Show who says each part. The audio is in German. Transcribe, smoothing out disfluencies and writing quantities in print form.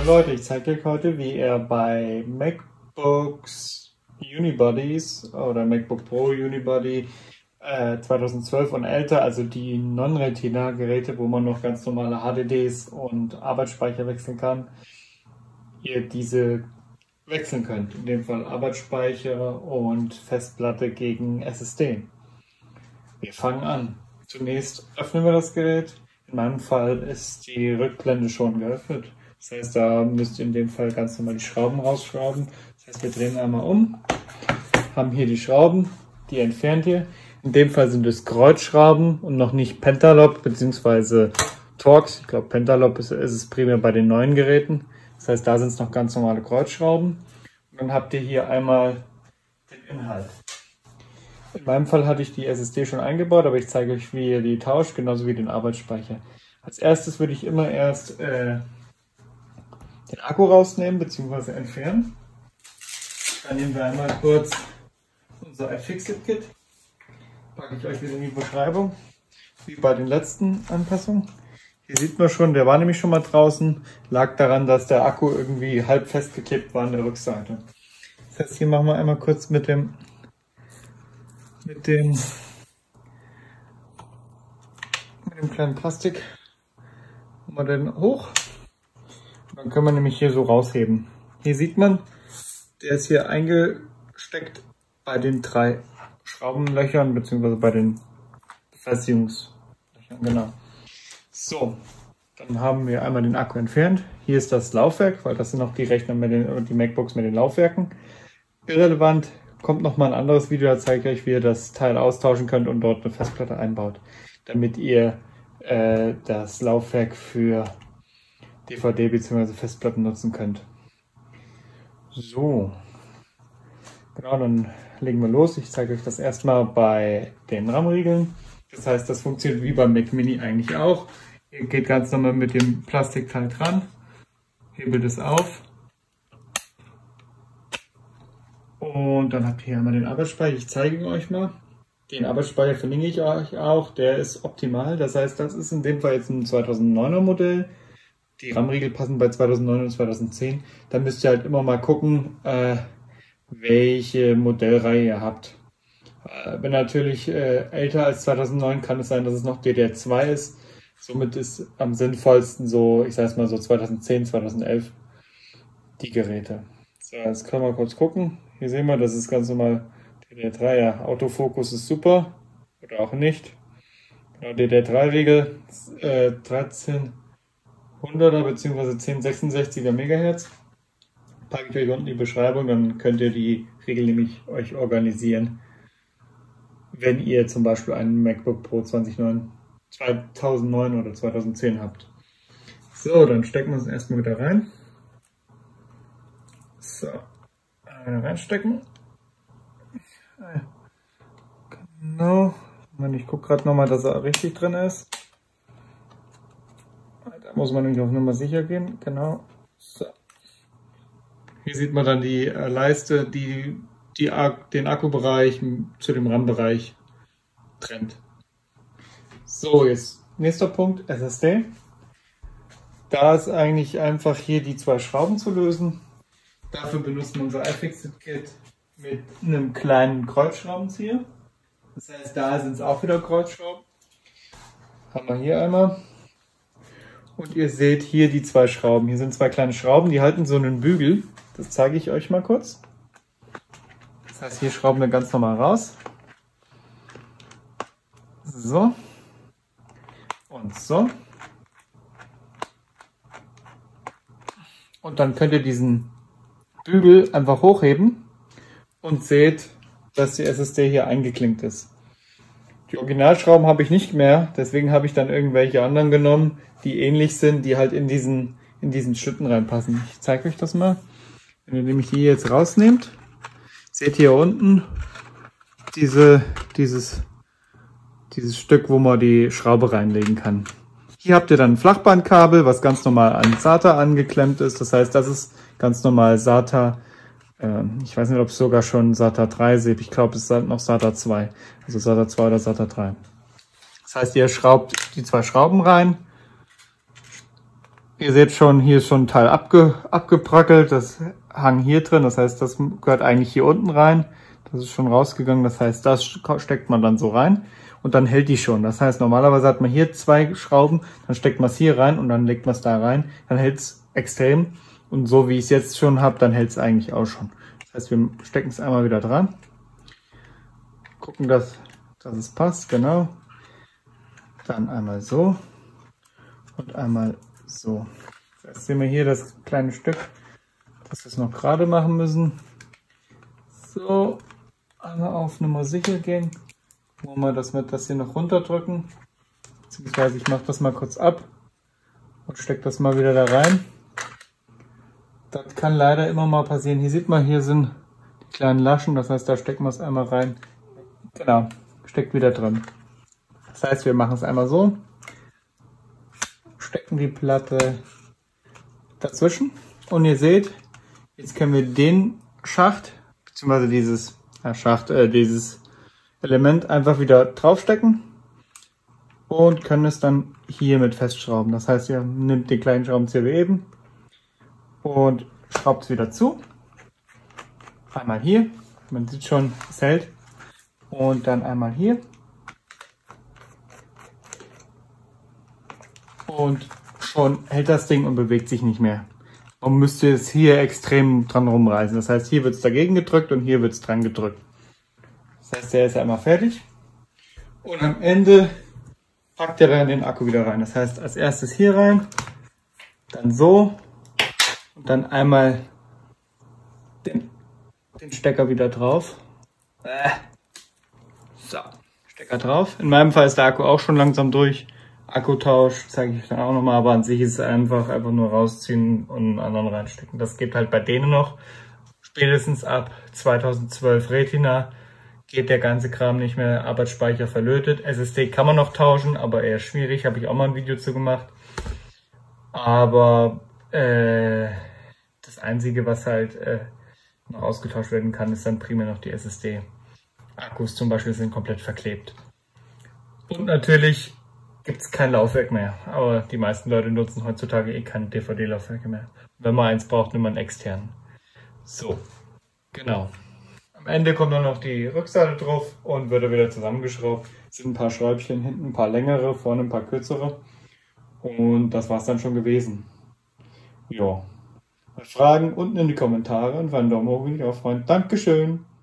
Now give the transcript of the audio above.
Speaker 1: Leute, ich zeige euch heute, wie ihr bei MacBooks Unibodies oder MacBook Pro Unibody 2012 und älter, also die Non-Retina-Geräte, wo man noch ganz normale HDDs und Arbeitsspeicher wechseln kann, ihr diese wechseln könnt. In dem Fall Arbeitsspeicher und Festplatte gegen SSD. Wir fangen an. Zunächst öffnen wir das Gerät. In meinem Fall ist die Rückblende schon geöffnet. Das heißt, da müsst ihr in dem Fall ganz normal die Schrauben rausschrauben. Das heißt, wir drehen einmal um, haben hier die Schrauben, die entfernt ihr. In dem Fall sind es Kreuzschrauben und noch nicht Pentalock bzw. Torx. Ich glaube, Pentalock ist es primär bei den neuen Geräten. Das heißt, da sind es noch ganz normale Kreuzschrauben. Und dann habt ihr hier einmal den Inhalt. In meinem Fall hatte ich die SSD schon eingebaut, aber ich zeige euch, wie ihr die tauscht, genauso wie den Arbeitsspeicher. Als erstes würde ich immer erst den Akku rausnehmen bzw. entfernen. Dann nehmen wir einmal kurz unser iFixit-Kit. Packe ich euch wieder in die Beschreibung, wie bei den letzten Anpassungen. Hier sieht man schon, der war nämlich schon mal draußen, lag daran, dass der Akku irgendwie halb festgeklebt war an der Rückseite. Das heißt, hier machen wir einmal kurz mit dem kleinen Plastik machen wir den hoch. Und dann können wir nämlich hier so rausheben. Hier sieht man, der ist hier eingesteckt bei den 3 Schraubenlöchern bzw. bei den Befestigungslöchern. Genau. So, dann haben wir einmal den Akku entfernt. Hier ist das Laufwerk, weil das sind noch die Rechner die MacBooks mit den Laufwerken. Irrelevant, kommt noch mal ein anderes Video, da zeige ich euch, wie ihr das Teil austauschen könnt und dort eine Festplatte einbaut, damit ihr das Laufwerk für DVD bzw. Festplatten nutzen könnt. So, genau, dann legen wir los. Ich zeige euch das erstmal bei den RAM-Riegeln. Das heißt, das funktioniert wie beim Mac Mini eigentlich auch. Ihr geht ganz normal mit dem Plastikteil dran, hebelt es auf und dann habt ihr hier einmal den Arbeitsspeicher. Ich zeige ihn euch mal. Den Arbeitsspeicher verlinke ich euch auch, der ist optimal. Das heißt, das ist in dem Fall jetzt ein 2009er Modell. Die RAM-Riegel passen bei 2009 und 2010. Da müsst ihr halt immer mal gucken, welche Modellreihe ihr habt. Wenn natürlich älter als 2009, kann es sein, dass es noch DDR2 ist. Somit ist am sinnvollsten so, ich sage es mal so 2010, 2011 die Geräte. So, jetzt können wir kurz gucken. Hier sehen wir, das ist ganz normal DDR3. Ja, Autofokus ist super oder auch nicht. Genau, DDR3-Riegel 1300er bzw. 1066er MHz. Packe ich euch unten in die Beschreibung, dann könnt ihr die Riegel nämlich euch organisieren, wenn ihr zum Beispiel einen MacBook Pro 2009 oder 2010 habt. So, dann stecken wir uns erstmal wieder rein. So, reinstecken. Genau. Ich gucke gerade nochmal, dass er richtig drin ist. Da muss man nämlich auf Nummer sicher gehen. Genau. So. Hier sieht man dann die Leiste, die den Akkubereich zu dem RAM-Bereich trennt. So, jetzt nächster Punkt, SSD. Da ist eigentlich einfach hier die 2 Schrauben zu lösen. Dafür benutzen wir unser iFixit-Kit mit einem kleinen Kreuzschraubenzieher. Das heißt, da sind es auch wieder Kreuzschrauben. Haben wir hier einmal. Und ihr seht hier die 2 Schrauben. Hier sind 2 kleine Schrauben, die halten so einen Bügel. Das zeige ich euch mal kurz. Das heißt, hier schrauben wir ganz normal raus. So. Und so. Und dann könnt ihr diesen Bügel einfach hochheben und seht, dass die SSD hier eingeklinkt ist. Die Originalschrauben habe ich nicht mehr, deswegen habe ich dann irgendwelche anderen genommen, die ähnlich sind, die halt in diesen Schlitten reinpassen. Ich zeige euch das mal. Wenn ihr nämlich die jetzt rausnehmt, seht ihr hier unten dieses Stück, wo man die Schraube reinlegen kann. Hier habt ihr dann ein Flachbandkabel, was ganz normal an SATA angeklemmt ist. Das heißt, das ist ganz normal SATA. Ich weiß nicht, ob es sogar schon SATA 3 ist. Ich glaube, es ist halt noch SATA 2. Also SATA 2 oder SATA 3. Das heißt, ihr schraubt die 2 Schrauben rein, Ihr seht schon, hier ist schon ein Teil abgebrackelt, das hang hier drin, das heißt, das gehört eigentlich hier unten rein. Das ist schon rausgegangen, das heißt, das steckt man dann so rein und dann hält die schon. Das heißt, normalerweise hat man hier 2 Schrauben, dann steckt man es hier rein und dann legt man es da rein, dann hält es extrem. Und so wie ich es jetzt schon habe, dann hält es eigentlich auch schon. Das heißt, wir stecken es einmal wieder dran, gucken, dass es passt, genau. Dann einmal so und einmal so. Jetzt sehen wir hier das kleine Stück, das wir es noch gerade machen müssen. So, einmal auf Nummer sicher gehen. Wollen wir das hier noch runterdrücken. Beziehungsweise ich mache das mal kurz ab und stecke das mal wieder da rein. Das kann leider immer mal passieren. Hier sieht man, hier sind die kleinen Laschen, das heißt, da stecken wir es einmal rein. Genau, steckt wieder drin. Das heißt, wir machen es einmal so, stecken die Platte dazwischen und ihr seht, jetzt können wir den Schacht, beziehungsweise dieses Element einfach wieder draufstecken und können es dann hier mit festschrauben. Das heißt, ihr nehmt den kleinen Schraubenzieher wie eben und schraubt es wieder zu. Einmal hier, man sieht schon, es hält. Und dann einmal hier. Und schon hält das Ding und bewegt sich nicht mehr. Man müsste es hier extrem dran rumreißen. Das heißt, hier wird es dagegen gedrückt und hier wird es dran gedrückt. Das heißt, der ist einmal fertig. Und am Ende packt ihr dann den Akku wieder rein. Das heißt, als erstes hier rein, dann so und dann einmal den Stecker wieder drauf. So, Stecker drauf. In meinem Fall ist der Akku auch schon langsam durch. Akkutausch zeige ich euch dann auch nochmal, aber an sich ist es einfach nur rausziehen und einen anderen reinstecken. Das geht halt bei denen noch. Spätestens ab 2012 Retina geht der ganze Kram nicht mehr, Arbeitsspeicher verlötet. SSD kann man noch tauschen, aber eher schwierig, habe ich auch mal ein Video zu gemacht. Aber das Einzige, was halt noch ausgetauscht werden kann, ist dann primär noch die SSD. Akkus zum Beispiel sind komplett verklebt. Und natürlich gibt es kein Laufwerk mehr, aber die meisten Leute nutzen heutzutage eh keine DVD-Laufwerke mehr. Wenn man eins braucht, nimmt man extern. So, genau. Am Ende kommt dann noch die Rückseite drauf und wird er wieder zusammengeschraubt. Es sind ein paar Schräubchen, hinten ein paar längere, vorne ein paar kürzere. Und das war's dann schon gewesen. Ja. Bei Fragen unten in die Kommentare und für einen Daumen hoch würde ich auch freuen. Dankeschön!